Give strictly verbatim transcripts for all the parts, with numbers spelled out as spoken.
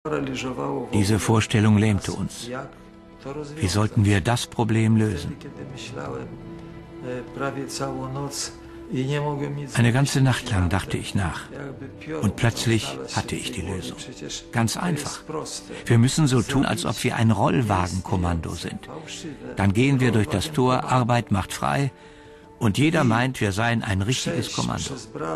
Diese Vorstellung lähmte uns. Wie sollten wir das Problem lösen? Eine ganze Nacht lang dachte ich nach. Und plötzlich hatte ich die Lösung. Ganz einfach. Wir müssen so tun, als ob wir ein Rollwagenkommando sind. Dann gehen wir durch das Tor, Arbeit macht frei, und jeder meint, wir seien ein richtiges Kommando.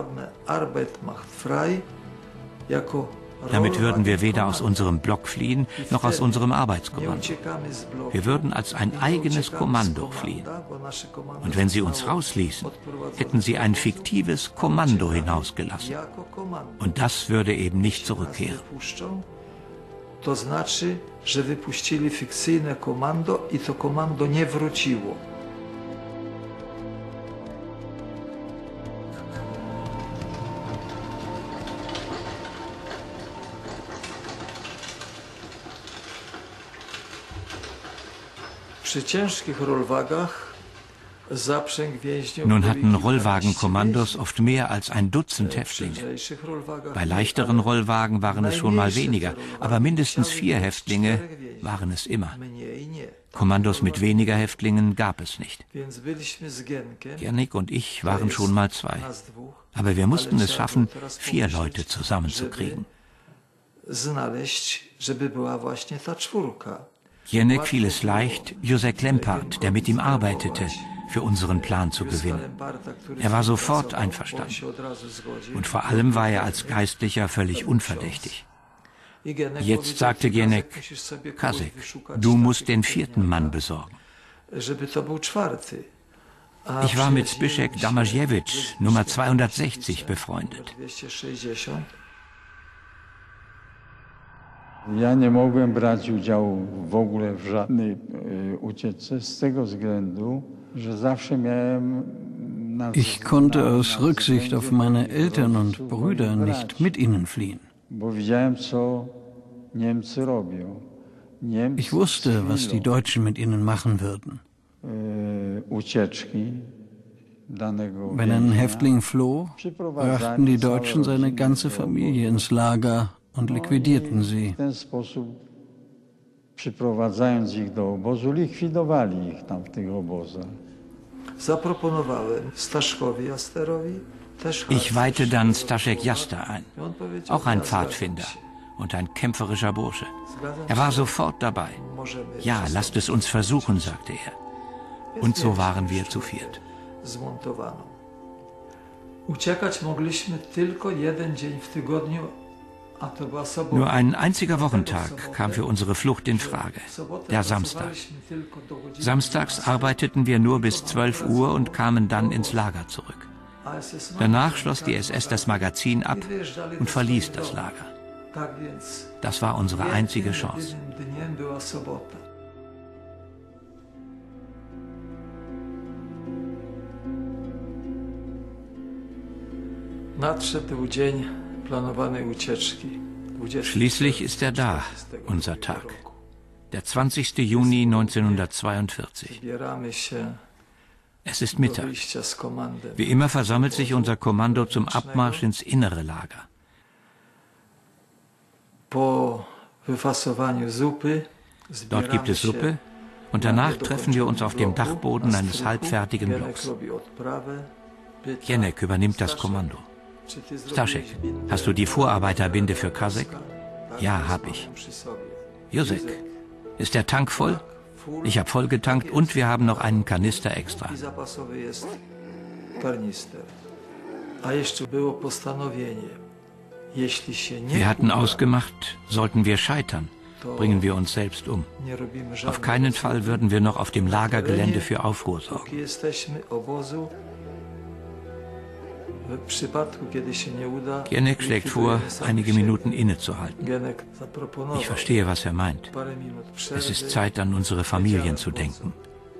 Damit würden wir weder aus unserem Block fliehen, noch aus unserem Arbeitskommando. Wir würden als ein eigenes Kommando fliehen. Und wenn sie uns rausließen, hätten sie ein fiktives Kommando hinausgelassen. Und das würde eben nicht zurückkehren. To znaczy, że wypuścili fikcyjne komando i to komando nie wróciło. Przy ciężkich Rollwagach Nun hatten Rollwagenkommandos oft mehr als ein Dutzend Häftlinge. Bei leichteren Rollwagen waren es schon mal weniger, aber mindestens vier Häftlinge waren es immer. Kommandos mit weniger Häftlingen gab es nicht. Giernek und ich waren schon mal zwei. Aber wir mussten es schaffen, vier Leute zusammenzukriegen. Giernek fiel es leicht, Józek Lempart, der mit ihm arbeitete, für unseren Plan zu gewinnen. Er war sofort einverstanden. Und vor allem war er als Geistlicher völlig unverdächtig. Jetzt sagte Giernek: Kasek, du musst den vierten Mann besorgen. Ich war mit Zbyszek Damasiewicz, Nummer zweihundertsechzig, befreundet. Ja nie mogłem brać udziału w ogóle w żadnej ucieczce z tego względu, że zawsze miałem. Ich konnte aus Rücksicht auf meine Eltern und Brüder nicht mit ihnen fliehen. Bo widziałem, co Niemcy robią. Ich wusste, was die Deutschen mit ihnen machen würden. Ucieczki danego. Wenn ein Häftling floh, brachten die Deutschen seine ganze Familie ins Lager und liquidierten sie. W ten sposób, przyprowadzając ich do obozu, likwidowali ich tam w tych obozach. Ich weihte dann Staszek Jasta ein, auch ein Pfadfinder und ein kämpferischer Bursche. Er war sofort dabei. Ja, lasst es uns versuchen, sagte er. Und so waren wir zu viert. Uciekać mogliśmy tylko jeden dzień w tygodniu. Nur ein einziger Wochentag kam für unsere Flucht in Frage, der Samstag. Samstags arbeiteten wir nur bis zwölf Uhr und kamen dann ins Lager zurück. Danach schloss die S S das Magazin ab und verließ das Lager. Das war unsere einzige Chance. Nadszedł dzień. Schließlich ist er da, unser Tag. Der zwanzigste Juni neunzehnhundertzweiundvierzig. Es ist Mittag. Wie immer versammelt sich unser Kommando zum Abmarsch ins innere Lager. Dort gibt es Suppe und danach treffen wir uns auf dem Dachboden eines halbfertigen Blocks. Giernek übernimmt das Kommando. Staszek, hast du die Vorarbeiterbinde für Kasek? Ja, hab ich. Józek, ist der Tank voll? Ich habe voll getankt und wir haben noch einen Kanister extra. Wir hatten ausgemacht, sollten wir scheitern, bringen wir uns selbst um. Auf keinen Fall würden wir noch auf dem Lagergelände für Aufruhr sorgen. Giernek schlägt vor, einige Minuten innezuhalten. Ich verstehe, was er meint. Es ist Zeit, an unsere Familien zu denken.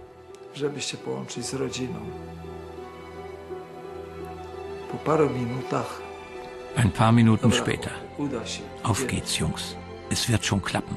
Ein paar Minuten später. Auf geht's, Jungs. Es wird schon klappen.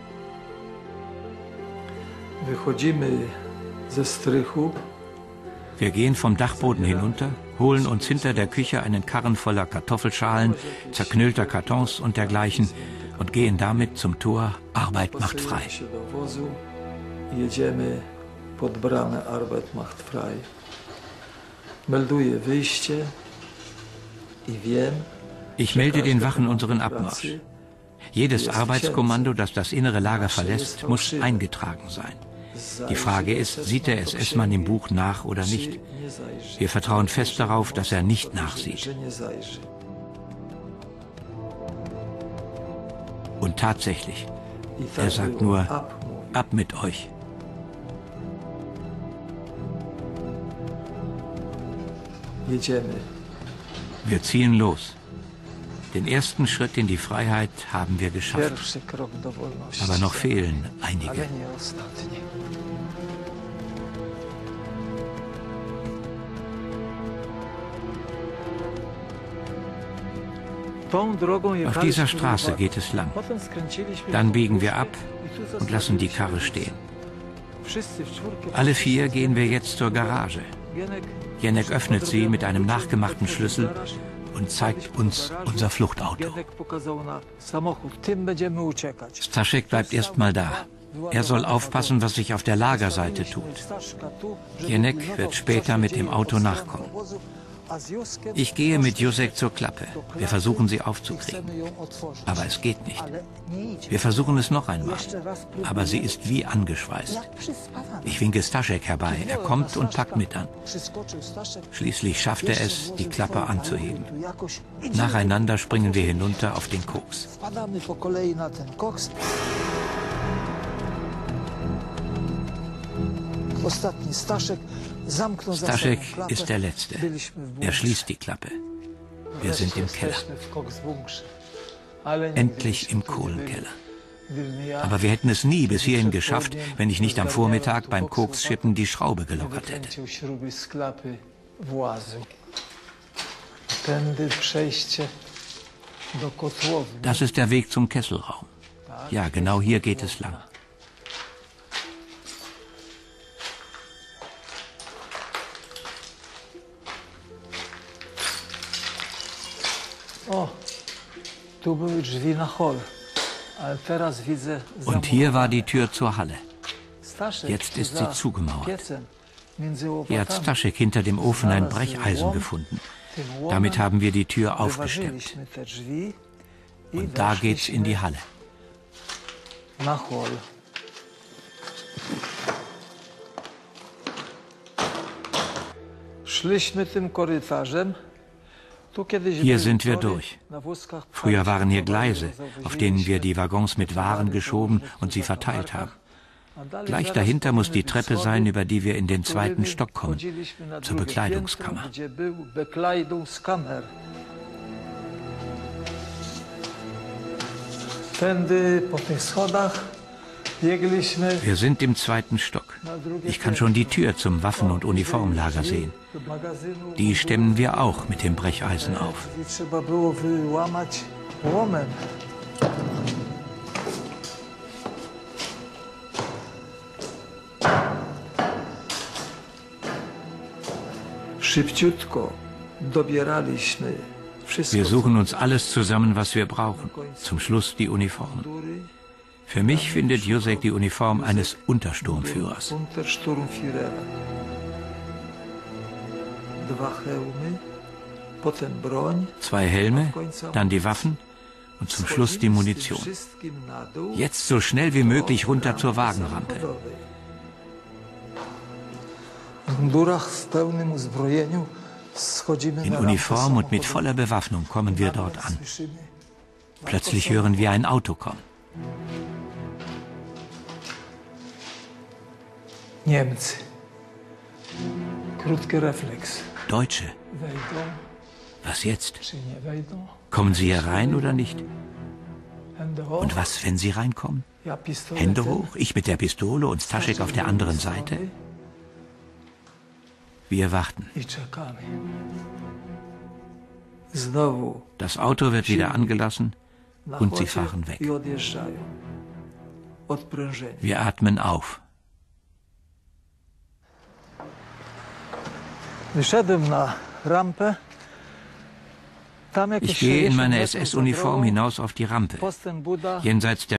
Wir gehen vom Dachboden hinunter, holen uns hinter der Küche einen Karren voller Kartoffelschalen, zerknüllter Kartons und dergleichen und gehen damit zum Tor Arbeit macht frei. Jedziemy pod bramę Arbeit macht frei. Melduję wyjście i wiem, ich melde den Wachen unseren Abmarsch. Jedes Arbeitskommando, das das innere Lager verlässt, muss eingetragen sein. Die Frage ist, sieht der S S-Mann im Buch nach oder nicht? Wir vertrauen fest darauf, dass er nicht nachsieht. Und tatsächlich, er sagt nur, ab mit euch. Wir ziehen los. Den ersten Schritt in die Freiheit haben wir geschafft. Aber noch fehlen einige. Auf dieser Straße geht es lang. Dann biegen wir ab und lassen die Karre stehen. Alle vier gehen wir jetzt zur Garage. Jenek öffnet sie mit einem nachgemachten Schlüssel und zeigt uns unser Fluchtauto. Staszek bleibt erstmal da. Er soll aufpassen, was sich auf der Lagerseite tut. Jenek wird später mit dem Auto nachkommen. Ich gehe mit Józek zur Klappe. Wir versuchen, sie aufzukriegen. Aber es geht nicht. Wir versuchen es noch einmal. Aber sie ist wie angeschweißt. Ich winke Staszek herbei. Er kommt und packt mit an. Schließlich schafft er es, die Klappe anzuheben. Nacheinander springen wir hinunter auf den Koks. Staszek ist der Letzte. Er schließt die Klappe. Wir sind im Keller. Endlich im Kohlenkeller. Aber wir hätten es nie bis hierhin geschafft, wenn ich nicht am Vormittag beim Koksschippen die Schraube gelockert hätte. Das ist der Weg zum Kesselraum. Ja, genau hier geht es lang. Und hier war die Tür zur Halle. Jetzt ist sie zugemauert. Hier hat Staszek hinter dem Ofen ein Brecheisen gefunden. Damit haben wir die Tür aufgestemmt. Und da geht's in die Halle. Hier sind wir durch. Früher waren hier Gleise, auf denen wir die Waggons mit Waren geschoben und sie verteilt haben. Gleich dahinter muss die Treppe sein, über die wir in den zweiten Stock kommen, zur Bekleidungskammer. Wir sind im zweiten Stock. Ich kann schon die Tür zum Waffen- und Uniformlager sehen. Die stemmen wir auch mit dem Brecheisen auf. Wir suchen uns alles zusammen, was wir brauchen. Zum Schluss die Uniformen. Für mich findet Józek die Uniform eines Untersturmführers. Zwei Helme, dann die Waffen und zum Schluss die Munition. Jetzt so schnell wie möglich runter zur Wagenrampe. In Uniform und mit voller Bewaffnung kommen wir dort an. Plötzlich hören wir ein Auto kommen. Deutsche. Was jetzt? Kommen sie hier rein oder nicht? Und was, wenn sie reinkommen? Hände hoch, ich mit der Pistole und Staszek auf der anderen Seite? Wir warten. Das Auto wird wieder angelassen und sie fahren weg. Wir atmen auf. Ich gehe in meiner S S-Uniform hinaus auf die Rampe. Jenseits der